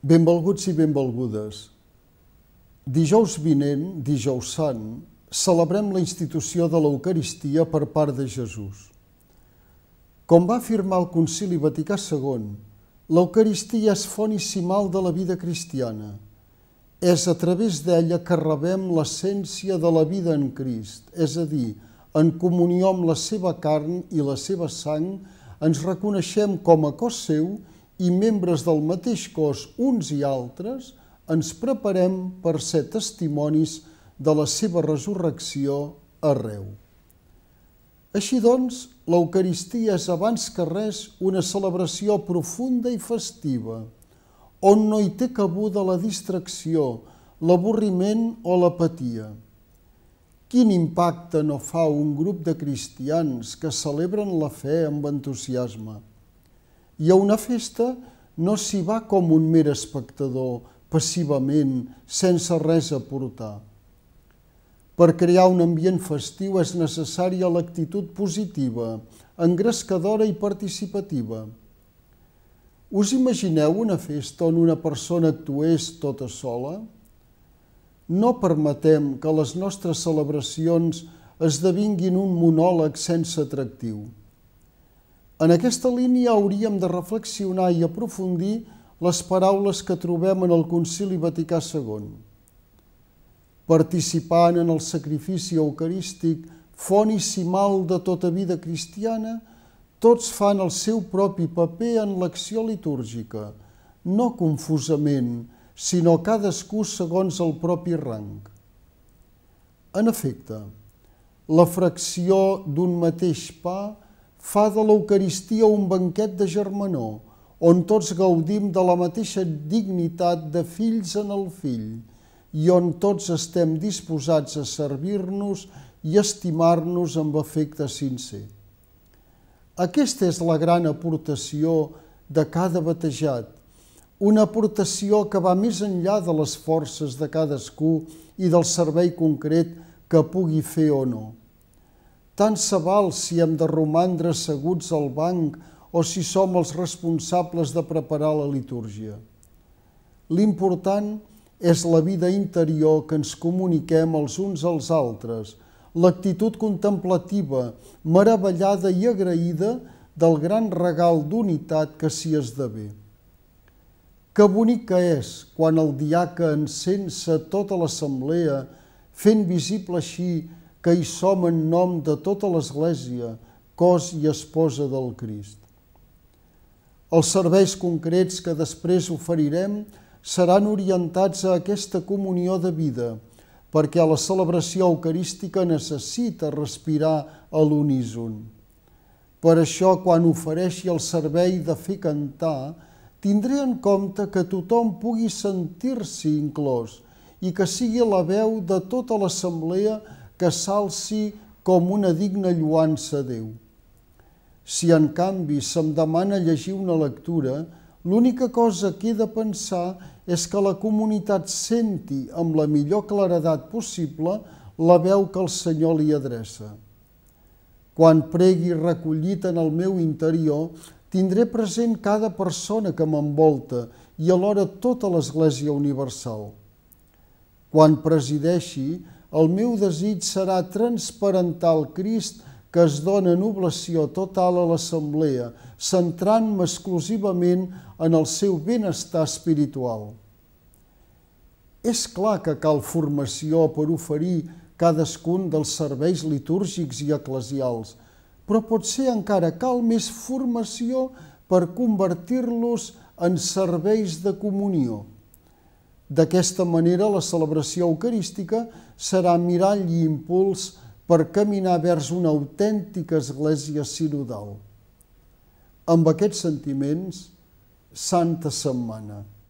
Benvolguts i benvolgudes. Dijous vinent, dijous sant, celebrem la institució de l'Eucaristia per part de Jesús. Com va afirmar el Concili Vaticà II, l'Eucaristia és font i cimal de la vida cristiana. És a través d'ella que rebem l'essència de la vida en Crist, és a dir, en comunió amb la seva carn i la seva sang, ens reconeixem com a cos seu i membres del mateix cos uns i altres, ens preparem per ser testimonis de la seva resurrecció arreu. Així doncs, l'Eucaristia és abans que res una celebració profunda i festiva, on no hi té cabuda la distracció, l'avorriment o l'apatia. Quin impacte no fa un grup de cristians que celebren la fe amb entusiasme? I a una festa no s'hi va com un mer espectador, passivament, sense res a aportar. Per crear un ambient festiu és necessària l'actitud positiva, engrescadora i participativa. Us imagineu una festa on una persona actués tota sola? No permetem que les nostres celebracions esdevinguin un monòleg sense atractiu. En aquesta línia hauríem de reflexionar i aprofundir les paraules que trobem en el Concili Vaticà II. Participant en el sacrifici eucarístic, font i cimal de tota vida cristiana, tots fan el seu propi paper en l'acció litúrgica, no confusament, sinó cadascú segons el propi rang. En efecte, la fracció d'un mateix pa fa de l'Eucaristia un banquet de germanor, on tots gaudim de la mateixa dignitat de fills en el fill i on tots estem disposats a servir-nos i estimar-nos amb afecte sincer. Aquesta és la gran aportació de cada batejat, una aportació que va més enllà de les forces de cadascú i del servei concret que pugui fer o no. Tant se val si hem de romandre asseguts al banc o si som els responsables de preparar la litúrgia. L'important és la vida interior que ens comuniquem els uns als altres, l'actitud contemplativa, meravellada i agraïda del gran regal d'unitat que s'hi esdevé. Que bonic que és quan el diaca encensa tota l'assemblea, fent visible així que hi som en nom de tota l'Església, cos i esposa del Crist. Els serveis concrets que després oferirem seran orientats a aquesta comunió de vida, perquè la celebració eucarística necessita respirar a l'uníson. Per això, quan ofereixi el servei de fer cantar, tindré en compte que tothom pugui sentir-s'hi inclòs i que sigui la veu de tota l'assemblea que s'alci com una digna lloança a Déu. Si en canvi se'm demana llegir una lectura, l'única cosa que he de pensar és que la comunitat senti amb la millor claredat possible la veu que el Senyor li adreça. Quan pregui recollit en el meu interior, tindré present cada persona que m'envolta i alhora tota l'Església universal. Quan presideixi, el meu desig serà transparentar el Crist que es dona en oblació total a l'assemblea, centrant-me exclusivament en el seu benestar espiritual. És clar que cal formació per oferir cadascun dels serveis litúrgics i eclesials, però potser encara cal més formació per convertir-los en serveis de comunió. D'aquesta manera, la celebració eucarística serà mirall i impuls per caminar vers una autèntica església sinodal. Amb aquests sentiments, Santa Setmana.